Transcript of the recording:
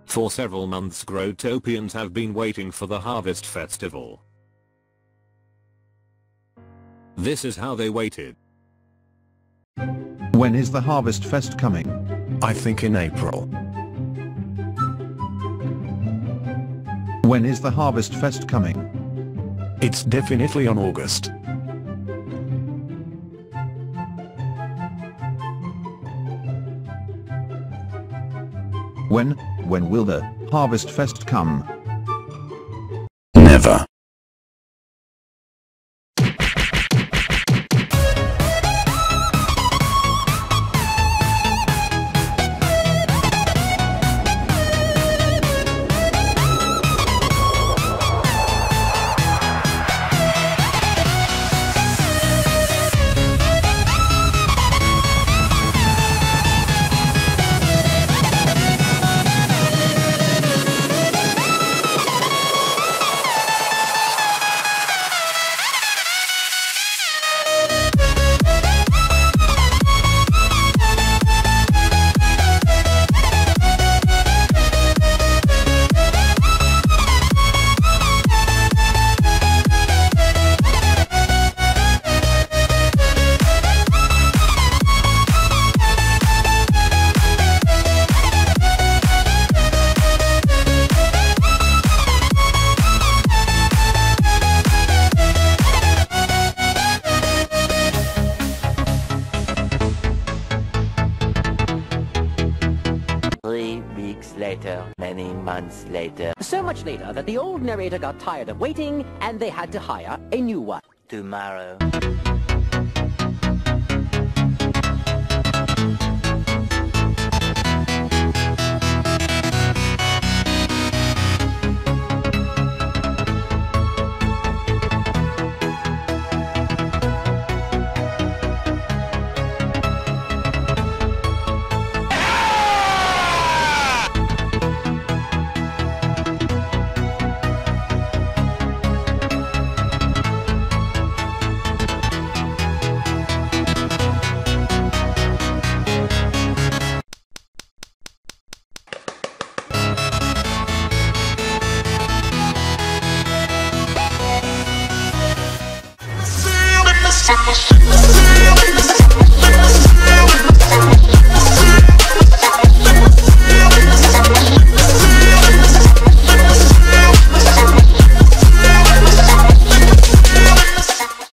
For several months Growtopians have been waiting for the Harvest Festival. This is how they waited. When is the Harvest Fest coming? I think in April. When is the Harvest Fest coming? It's definitely on August. When will the Harvest Fest come? Never. Later, many months later. So much later that the old narrator got tired of waiting and they had to hire a new one. Tomorrow. See